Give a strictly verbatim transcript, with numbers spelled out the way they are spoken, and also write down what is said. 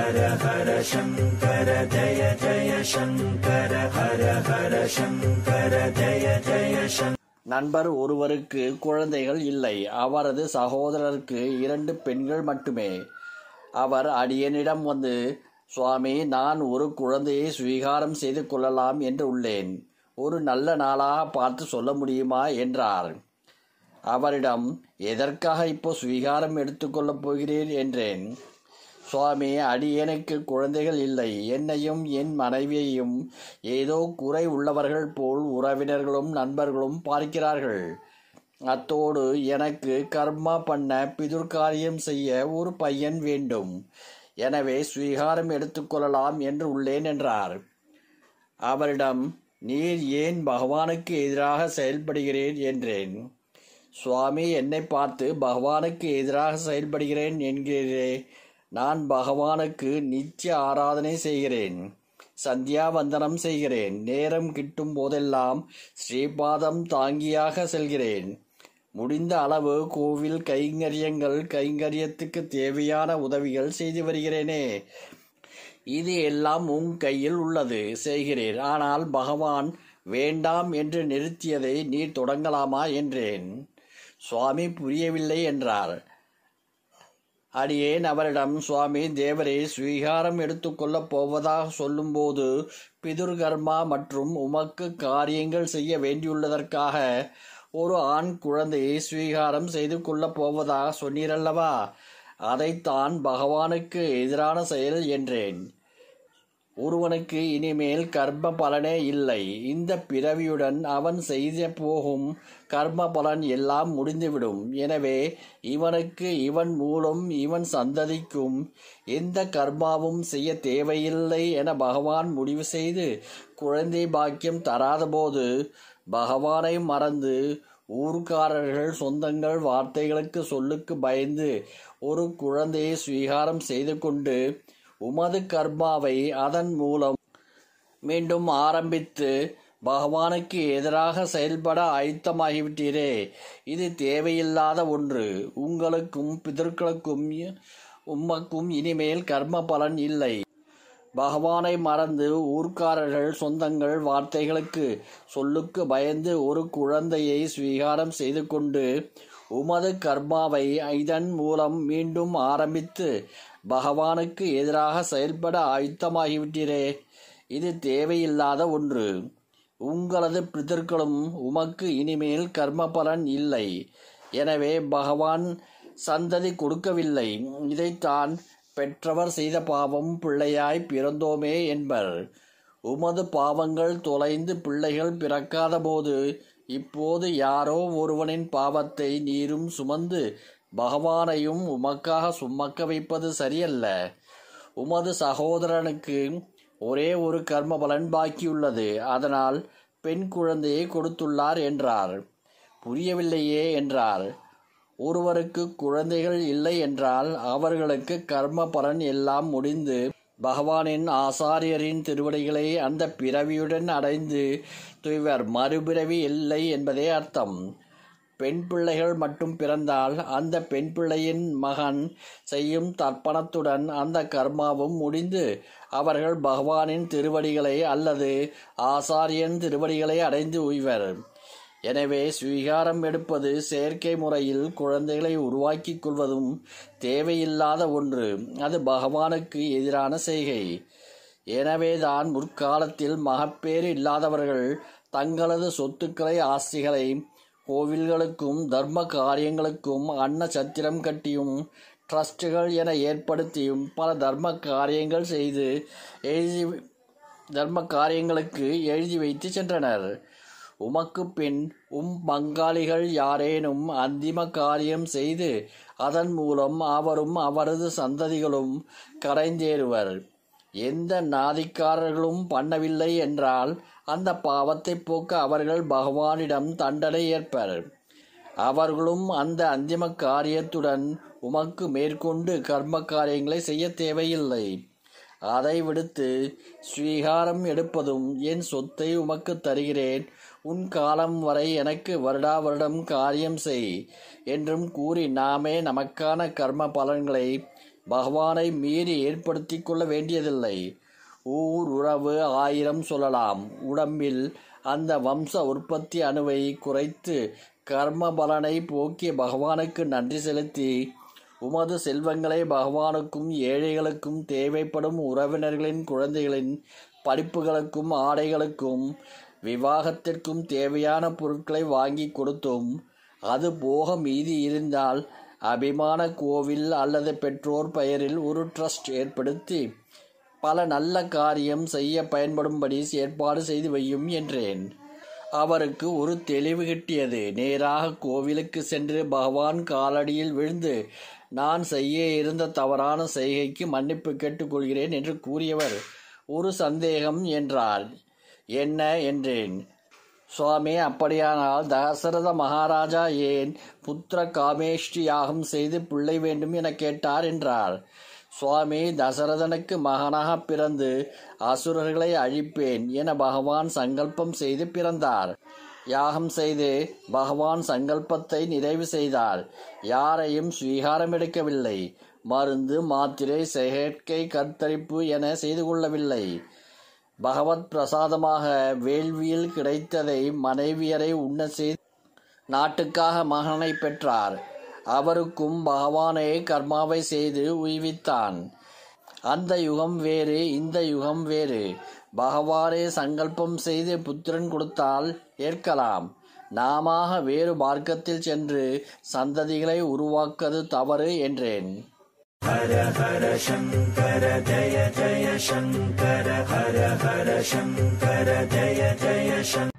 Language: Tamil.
ஹர ஹர சங்கர ஜய ஜய சங்கர ஹர ஹர சங்கர ஜய ஜய சங்கர. நண்பர் ஒருவருக்கு குழந்தைகள் இல்லை. அவரது சகோதரருக்கு இரண்டு பெண்கள் மட்டுமே. அவர் அடியனிடம் வந்து, சுவாமி, நான் ஒரு குழந்தையை சுவீகாரம் செய்து கொள்ளலாம் என்று உள்ளேன். ஒரு நல்ல நாளாக பார்த்து சொல்ல முடியுமா என்றார். அவரிடம், எதற்காக இப்போ சுவீகாரம் எடுத்துக்கொள்ளப் போகிறேன் என்றேன். சுவாமி, அடியனுக்கு குழந்தைகள் இல்லை. என்னையும் என் மனைவியையும் ஏதோ குறை உள்ளவர்கள் போல் உறவினர்களும் நண்பர்களும் பார்க்கிறார்கள். அத்தோடு எனக்கு கர்மா பண்ண பிதுர்காரியம் செய்ய ஒரு பையன் வேண்டும். எனவே சுவீகாரம் எடுத்துக்கொள்ளலாம் என்று உள்ளேன் என்றார். அவரிடம், நீர் ஏன் பகவானுக்கு எதிராக செயல்படுகிறேன் என்றேன். சுவாமி என்னை பார்த்து பகவானுக்கு எதிராக செயல்படுகிறேன் என்கிறே. நான் பகவானுக்கு நித்திய ஆராதனை செய்கிறேன், சந்தியாவந்தனம் செய்கிறேன், நேரம் கிட்டும் போதெல்லாம் ஸ்ரீபாதம் தாங்கியாக செல்கிறேன். முடிந்த அளவு கோவில் கைங்கரியங்கள் கைங்கரியத்துக்கு தேவையான உதவிகள் செய்து வருகிறேனே. இது எல்லாம் உன் கையில் உள்ளது, செய்கிறேன். ஆனால் பகவான் வேண்டாம் என்று நிறுத்தியதை நீ தொடங்கலாமா என்றேன். சுவாமி புரியவில்லை என்றார். அடியேன் அவரிடம், சுவாமி, தேவரே சுவீகாரம் எடுத்துக்கொள்ளப் போவதாக சொல்லும்போது பிதுர்கர்மா மற்றும் உமக்கு காரியங்கள் செய்ய வேண்டியுள்ளதற்காக ஒரு ஆண் குழந்தையை சுவீகாரம் செய்து கொள்ளப் போவதாக சொன்னீரல்லவா, அதைத்தான் பகவானுக்கு எதிரான செயல் என்றேன். ஒருவனுக்கு இனிமேல் கர்ம பலனே இல்லை. இந்த பிறவியுடன் அவன் செய்த போகும் கர்ம பலன் எல்லாம் முடிந்துவிடும். எனவே இவனுக்கு இவன் மூலம் இவன் சந்ததிக்கும் எந்த கர்மாவும் செய்ய தேவையில்லை என பகவான் முடிவு செய்து குழந்தை பாக்கியம் தராத போது பகவானை மறந்து ஊர்க்காரர்கள் சொந்தங்கள் வார்த்தைகளுக்கு சொல்லுக்கு பயந்து ஒரு குழந்தையை சுவீகாரம் செய்து கொண்டு உமது கர்மாவை அதன் மூலம் மீண்டும் ஆரம்பித்து பகவானுக்கு எதிராக செயல்பட ஆயத்தமாகிவிட்டீரே. இது தேவையில்லாத ஒன்று. உங்களுக்கும் பிதர்களுக்கும் உமக்கும் இனிமேல் கர்ம பலன் இல்லை. பகவானை மறந்து ஊர்க்காரர்கள் சொந்தங்கள் வார்த்தைகளுக்கு சொல்லுக்கு பயந்து ஒரு குழந்தையை சுவீகாரம் செய்து கொண்டு உமது கர்மாவை இதன் மூலம் மீண்டும் ஆரம்பித்து பகவானுக்கு எதிராக செயல்பட ஆயத்தமாகிவிட்டீரே. இது தேவையில்லாத ஒன்று. உங்களது பிதர்களும் உமக்கு இனிமேல் கர்ம பலன் இல்லை. எனவே பகவான் சந்ததி கொடுக்கவில்லை. இதைத்தான் பெற்றவர் செய்த பாவம் பிள்ளையாய் பிறந்தோமே என்பர். உமது பாவங்கள் தொலைந்து பிள்ளைகள் பிறக்காத போது இப்போது யாரோ ஒருவனின் பாவத்தை நீரும் சுமந்து பகவானையும் உமக்காக சுமக்க வைப்பது சரியல்ல. உமது சகோதரனுக்கு ஒரே ஒரு கர்ம பலன் பாக்கியுள்ளது. அதனால் பெண் குழந்தையை கொடுத்துள்ளார் என்றார். புரியவில்லையே என்றார். ஒருவருக்கு குழந்தைகள் இல்லை என்றால் அவர்களுக்கு கர்ம பலன் எல்லாம் முடிந்து பகவானின் ஆசாரியரின் திருவடிகளை அந்த பிறவியுடன் அடைந்து துய்வர். மறுபிறவி இல்லை என்பதே அர்த்தம். பெண் பிள்ளைகள் மட்டும் பிறந்தால் அந்த பெண் பிள்ளையின் மகன் செய்யும் தர்ப்பணத்துடன் அந்த கர்மாவும் முடிந்து அவர்கள் பகவானின் திருவடிகளை அல்லது ஆசாரியன் திருவடிகளை அடைந்து உய்வர். எனவே சுவீகாரம் எடுப்பது செயற்கை முறையில் குழந்தைகளை உருவாக்கிக் கொள்வதும் தேவையில்லாத ஒன்று. அது பகவானுக்கு எதிரான செய்கை. எனவேதான் முற்காலத்தில் மகப்பேறு இல்லாதவர்கள் தங்களது சொத்துக்களை ஆஸ்திகளை கோவில்களுக்கும் தர்ம காரியங்களுக்கும் அன்ன சத்திரம் கட்டியும் ட்ரஸ்டுகள் என ஏற்படுத்தியும் பல தர்ம காரியங்கள் செய்து எழுதி தர்ம காரியங்களுக்கு எழுதி வைத்து சென்றனர். உமக்கு பின் உம் பங்காளிகள் யாரேனும் அந்திம காரியம் செய்து அதன் மூலம் அவரும் அவரது சந்ததிகளும் கரைந்தேறுவர். எந்த நாதிக்காரர்களும் பண்ணவில்லை என்றால் அந்த பாவத்தை போக்க அவர்கள் பகவானிடம் தண்டனை ஏற்பர். அவர்களும் அந்த அந்திம காரியத்துடன் உமக்கு மேற்கொண்டு கர்ம காரியங்களை செய்ய தேவையில்லை. அதை விடுத்து ஸ்வீகாரம் எடுப்பதும் என் சொத்தை உமக்கு தருகிறேன், உன் காலம் வரை எனக்கு வருடா வருடம் காரியம் செய் என்றும் கூறி நாமே நமக்கான கர்ம பலன்களை பகவானை மீறி ஏற்படுத்தி கொள்ள வேண்டியதில்லை. ஊர் உறவு ஆயிரம் சொல்லலாம். உடம்பில் அந்த வம்ச உற்பத்தி அணுவை குறைத்து கர்ம பலனை போக்கிய பகவானுக்கு நன்றி செலுத்தி உமது செல்வங்களை பகவானுக்கும் ஏழைகளுக்கும் தேவைப்படும் உறவினர்களின் குழந்தைகளின் படிப்புகளுக்கும் ஆடைகளுக்கும் விவாகத்திற்கும் தேவையான பொருட்களை வாங்கி கொடுத்தும் அது போக மீதி இருந்தால் அபிமான கோவில் அல்லது பெற்றோர் பெயரில் ஒரு ட்ரஸ்ட் ஏற்படுத்தி பல நல்ல காரியம் செய்ய பயன்படும்படி ஏற்பாடு செய்து வையும் என்றேன். அவருக்கு ஒரு தெளிவு கிட்டியது. நேராக கோவிலுக்கு சென்று பகவான் காலடியில் விழுந்து நான் செய்ய இருந்த தவறான செய்கைக்கு மன்னிப்பு கேட்டுக்கொள்கிறேன் என்று கூறியவர் ஒரு சந்தேகம் என்றார். என்ன என்றேன். சுவாமி, அப்படியானால் தசரத மகாராஜா ஏன் புத்திர காமேஷ்டி யாகம் செய்து பிள்ளை வேண்டும் என கேட்டார் என்றார். சுவாமி, தசரதனுக்கு மகனாக பிறந்து அசுரர்களை அழிப்பேன் என பகவான் சங்கல்பம் செய்து பிறந்தார். யாகம் செய்து பகவான் சங்கல்பத்தை நிறைவு செய்தார். யாரையும் ஸ்வீகாரம் எடுக்கவில்லை. மருந்து மாத்திரை செயற்கை கத்தரிப்பு என செய்து கொள்ளவில்லை. பகவத் பிரசாதமாக வேள்வியில் கிடைத்ததை மனைவியரை உண்ண செய்து நாட்டுக்காக மகனை பெற்றார். அவருக்கும் பகவானே கர்மாவை செய்து உய்வித்தான். அந்த யுகம் வேறு, இந்த யுகம் வேறு. பகவானே சங்கல்பம் செய்து புத்திரன் கொடுத்தால் ஏற்கலாம். நாம வேறு மார்க்கத்தில் சென்று சந்ததிகளை உருவாக்குவது தவறு என்றேன். ஹர ஹர சங்கர ஜய ஜய சங்கர ஹர ஹர சங்கர ஜய ஜய சங்கர.